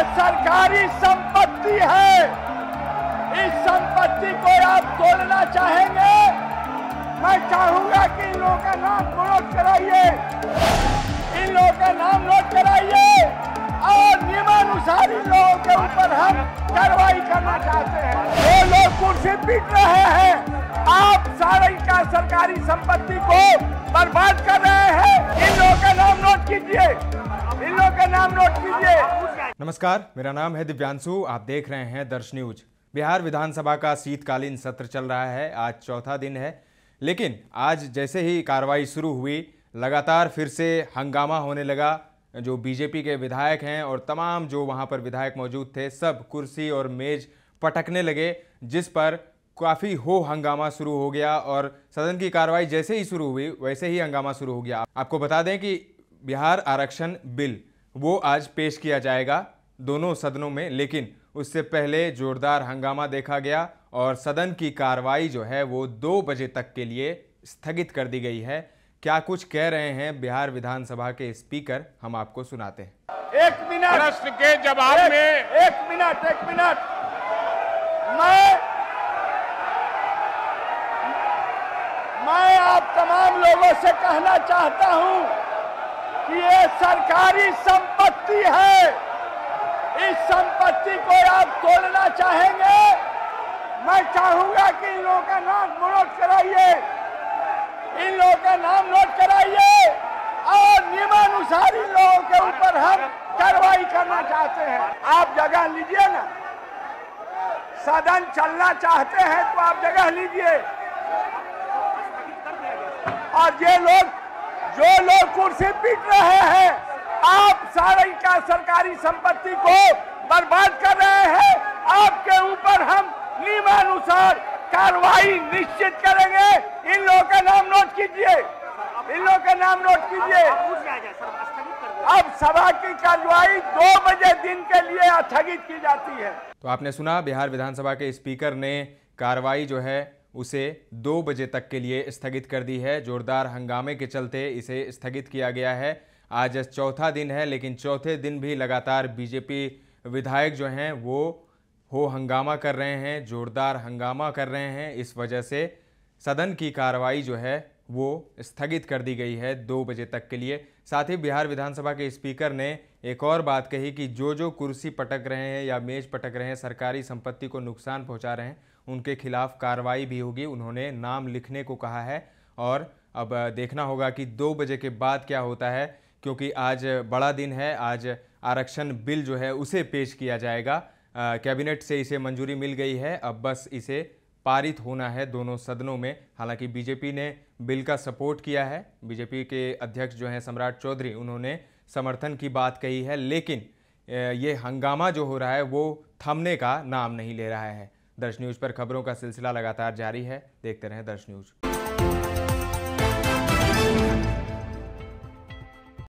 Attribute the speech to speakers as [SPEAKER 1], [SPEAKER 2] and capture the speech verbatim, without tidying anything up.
[SPEAKER 1] सरकारी संपत्ति है, इस संपत्ति को आप तोड़ना चाहेंगे। मैं चाहूंगा कि इन लोगों का नाम नोट कराइए, इन लोगों का नाम नोट कराइए और नियमानुसार इन लोगों के ऊपर हम कार्रवाई करना चाहते हैं। जो लोग कुर्सी पीट रहे हैं, आप सारी का सरकारी संपत्ति को बर्बाद कर रहे हैं। इन लोगों का नाम नोट कीजिए, इन लोगों का नाम नोट कीजिए।
[SPEAKER 2] नमस्कार, मेरा नाम है दिव्यांशु। आप देख रहे हैं दर्श न्यूज। बिहार विधानसभा का शीतकालीन सत्र चल रहा है, आज चौथा दिन है। लेकिन आज जैसे ही कार्रवाई शुरू हुई, लगातार फिर से हंगामा होने लगा। जो बीजेपी के विधायक हैं और तमाम जो वहां पर विधायक मौजूद थे, सब कुर्सी और मेज पटकने लगे, जिस पर काफ़ी हो हंगामा शुरू हो गया। और सदन की कार्रवाई जैसे ही शुरू हुई वैसे ही हंगामा शुरू हो गया। आपको बता दें कि बिहार आरक्षण बिल वो आज पेश किया जाएगा दोनों सदनों में, लेकिन उससे पहले जोरदार हंगामा देखा गया और सदन की कार्रवाई जो है वो दो बजे तक के लिए स्थगित कर दी गई है। क्या कुछ कह रहे हैं बिहार विधानसभा के स्पीकर, हम आपको सुनाते हैं।
[SPEAKER 1] एक मिनट
[SPEAKER 3] प्रश्न के जवाब
[SPEAKER 1] एक,
[SPEAKER 3] में
[SPEAKER 1] एक मिनट एक मिनट मैं मैं आप तमाम लोगों से कहना चाहता हूं कि ये सरकारी संपत्ति है, इस संपत्ति को आप तोड़ना चाहेंगे। मैं चाहूंगा कि इन लोगों का नाम नोट कराइए, इन लोगों का नाम नोट कराइए और नियमानुसार इन लोगों के ऊपर हम कार्रवाई करना चाहते हैं। आप जगह लीजिए ना, सदन चलना चाहते हैं तो आप जगह लीजिए। और ये लोग जो लोग कुर्सी पीट रहे हैं, आप सारी का सरकारी संपत्ति को बर्बाद कर रहे हैं। आपके ऊपर हम नियमानुसार कार्रवाई निश्चित करेंगे। इन लोगों का नाम नोट कीजिए, इन लोगों का नाम नोट कीजिए। अब सभा की कार्रवाई दो बजे दिन के लिए स्थगित की जाती है।
[SPEAKER 2] तो आपने सुना, बिहार विधानसभा के स्पीकर ने कार्रवाई जो है उसे दो बजे तक के लिए स्थगित कर दी है। जोरदार हंगामे के चलते इसे स्थगित किया गया है। आज चौथा दिन है, लेकिन चौथे दिन भी लगातार बीजेपी विधायक जो हैं वो हो हंगामा कर रहे हैं, जोरदार हंगामा कर रहे हैं। इस वजह से सदन की कार्रवाई जो है वो स्थगित कर दी गई है दो बजे तक के लिए। साथ ही बिहार विधानसभा के स्पीकर ने एक और बात कही कि जो जो कुर्सी पटक रहे हैं या मेज पटक रहे हैं, सरकारी संपत्ति को नुकसान पहुंचा रहे हैं, उनके खिलाफ कार्रवाई भी होगी। उन्होंने नाम लिखने को कहा है और अब देखना होगा कि दो बजे के बाद क्या होता है, क्योंकि आज बड़ा दिन है। आज आरक्षण बिल जो है उसे पेश किया जाएगा। कैबिनेट से इसे मंजूरी मिल गई है, अब बस इसे पारित होना है दोनों सदनों में। हालांकि बीजेपी ने बिल का सपोर्ट किया है। बीजेपी के अध्यक्ष जो हैं सम्राट चौधरी, उन्होंने समर्थन की बात कही है, लेकिन ये हंगामा जो हो रहा है वो थमने का नाम नहीं ले रहा है। दर्श न्यूज पर खबरों का सिलसिला लगातार जारी है, देखते रहें दर्श न्यूज।